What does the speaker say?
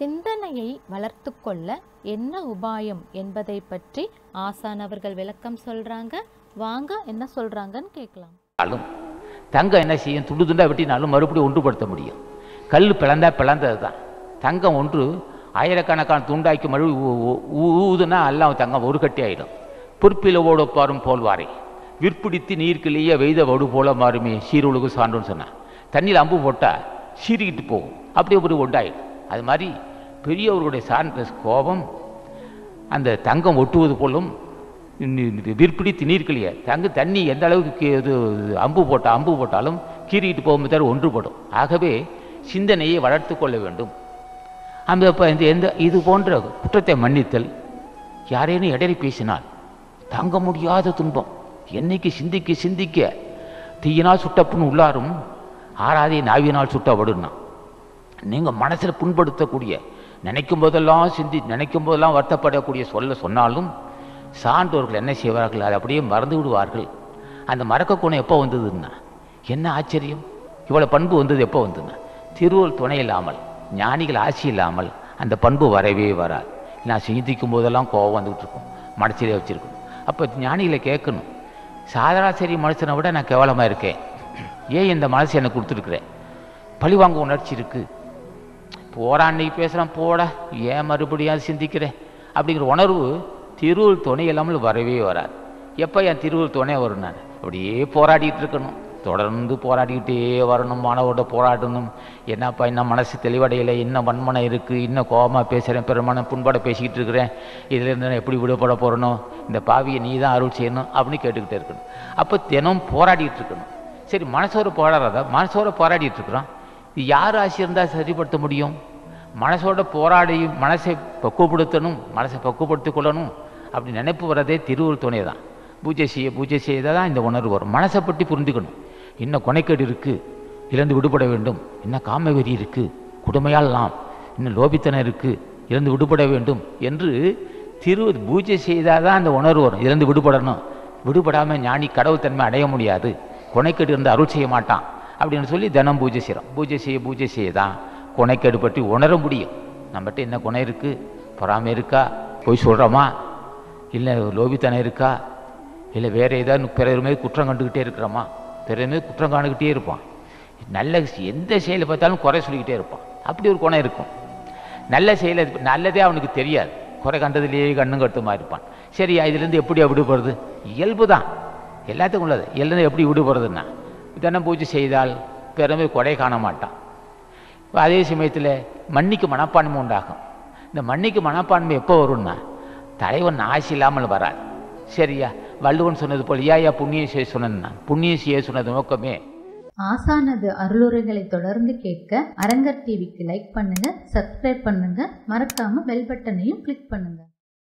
சிந்தனையை வளர்த்து கொள்ள என்ன உபாயம் என்பதை பற்றி ஆசான் அவர்கள் விளக்கம் சொல்றாங்க. வாங்க என்ன சொல்றாங்கன்னு கேட்கலாம். தங்கம் என்ன செய்யும்? துண்டு துண்டா வெட்டினாலும் மறுபடியும் ஒன்றுபடுத்த முடியும். கல் பிளந்தா பிளந்தது தான். தங்கம் ஒன்று ஆயிரக்கணக்கான துண்டாக்கி மறுபடியும் ஊதுனா எல்லாம் தங்கம் ஒரு கட்டி ஆகிடும். பொற்பில ஓடப்பாரும் போல்வாரே விற்பிடித்து நீர்க்கிலேயே வெய்த வடு போல மாறுமே சீருலகு சான்றுன்னு சொன்னான். தண்ணியில் அம்பு போட்டால் சீறிக்கிட்டு போகும், அப்படியே ஒரு ஒன்றாயிடும். அது மாதிரி பெரியவர்களுடைய சார்ந்த கோபம் அந்த தங்கம் ஒட்டுவது போலும் விற்பிடித்து நீர்க்கிலேயே தண்ணி எந்த அளவுக்கு இது அம்பு போட்டாலும் கீறிக்கிட்டு போகும் தவிர ஒன்றுபடும். ஆகவே சிந்தனையை வளர்த்து கொள்ள வேண்டும். அந்த இப்போ எந்த இது போன்ற குற்றத்தை மன்னித்தல், யாரேனும் இடறி பேசினால் தாங்க முடியாத துன்பம் என்னைக்கு சிந்திக்க சிந்திக்க தீயினால் சுட்டப்புன்னு உள்ளாரும் ஆறாதே நாவினால் சுட்டப்படுன்னா. நீங்கள் மனசில் புண்படுத்தக்கூடிய நினைக்கும் போதெல்லாம் வருத்தப்படக்கூடிய சொன்னாலும் சான்றோர்கள் என்ன செய்வார்கள்? அதை அப்படியே மறந்து விடுவார்கள். அந்த மறக்க குணம் எப்போ வந்ததுன்னா என்ன ஆச்சரியம்! இவ்வளோ பண்பு வந்தது எப்போ வந்ததுன்னா திருவள்ளுவர் துணை இல்லாமல், ஞானிகள் ஆட்சி இல்லாமல் அந்த பண்பு வரவே வராது. நான் சிந்திக்கும் போதெல்லாம் கோபம் வந்துக்கிட்டு இருக்கும், மனசிலே வச்சுருக்கணும். அப்போ ஞானிகளை கேட்கணும், சாதாரண மனுஷனை விட நான் கேவலமாக இருக்கேன், ஏன் இந்த மனசு எனக்கு கொடுத்துருக்குறேன்? பழிவாங்க உணர்ச்சி இருக்குது, போடா அன்னைக்கு பேசுகிறான், போட ஏன் மறுபடியும் சிந்திக்கிறேன் அப்படிங்கிற உணர்வு திருவள்ளுவர் துணை இல்லாமல் வரவே வராது. எப்போ என் திருவள்ளுவர் துணை வரும்? நான் அப்படியே போராடிட்டு இருக்கணும், தொடர்ந்து போராடிக்கிட்டே வரணும், மாணவரோட போராடணும். என்னப்பா இன்னும் மனசு தெளிவடையலை, இன்னும் வன்மனை இருக்குது, இன்னும் கோபமாக பேசுகிறேன், பெருமான புண்பட பேசிக்கிட்டு இருக்கிறேன், இதிலேருந்து நான் எப்படி விடுபட போகிறனோ, இந்த பாவியை நீ தான் அருள் செய்யணும் அப்படின்னு கேட்டுக்கிட்டே இருக்கணும். அப்போ தினம் போராடிட்டு இருக்கணும். சரி, மனசோட போராடிட்டு இருக்கிறோம், இது யார் ஆசி இருந்தால் சரிப்படுத்த முடியும்? மனசோட போராடி மனசை பக்குவப்படுத்திக் கொள்ளணும் அப்படி நினைப்பு வர்றதே திருவள்ளுவர் துணை தான். பூஜை செய்ய தான் இந்த உணர்வு வரும். மனசை பற்றி புரிந்துக்கணும். இன்னும் கொனைக்கேடு இருக்குது, இழந்து விடுபட வேண்டும். இன்னும் காமவெறி இருக்குது, கொடுமையால் நாம். இன்னும் லோபித்தனம் இருக்குது, இழந்து விடுபட வேண்டும் என்று பூஜை செய்தால் தான் அந்த உணர்வு வரும். இழந்து விடுபடணும். விடுபடாமல் ஞானி கடவுள் தன்மை அடைய முடியாது, கொனைக்கேடு இருந்து அருள் செய்ய மாட்டான் அப்படின்னு சொல்லி தினம் பூஜை செய்கிறோம். பூஜை செய்ய தான் கொனைக்கேடு பற்றி உணர முடியும். நம்மகிட்ட என்ன கொனை இருக்குது? பொறாமை இருக்கா? போய் சொல்கிறோமா? இல்லை லோபித்தனம் இருக்கா? இல்லை வேறு ஏதாவது பிறர் மீது குற்றம் கண்டுக்கிட்டே இருக்கிறோமா? பிறர் மீது குற்றம் காண்டுக்கிட்டே இருப்பான். நல்ல எந்த செயலை பார்த்தாலும் குறை சொல்லிக்கிட்டே இருப்பான். அப்படி ஒரு குணம் இருக்கும். நல்ல செயலை நல்லதே அவனுக்கு தெரியாது, குறை கண்டதுலேயே கண்ணும் கட்டுமா இருப்பான். சரியா, இதுலேருந்து எப்படி விடுபடுறது? இயல்பு தான், எல்லாத்துக்கும் உள்ளது. எல்லாம் எப்படி விடுபடுறதுன்னா தினம் பூஜை செய்தால் பிறமே கொடை காண மாட்டான். அதே சமயத்தில் மன்னிக்கு மனப்பான்மை உண்டாகும். இந்த மன்னிக்கு மனப்பான்மை எப்போ வரும்னா தலைவன் ஆசி இல்லாமல் வராது. சரியா, வள்ளுவன் சொன்னது போல் யா புண்ணியம் செய்ய சொன்னா, புண்ணியம் செய்ய சொன்னது நோக்கமே. ஆசானது அருளுரைகளை தொடர்ந்து கேட்க அரங்கர் டிவிக்கு லைக் பண்ணுங்க, சப்ஸ்கிரைப் பண்ணுங்க, மறக்காம பெல் பட்டனையும் கிளிக் பண்ணுங்க.